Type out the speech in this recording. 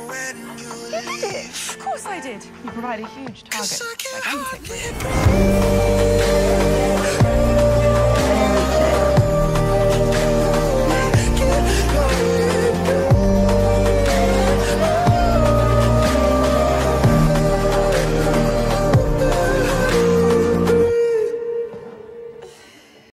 You did it. Of course I did. You provide a huge target. Gigantic, really.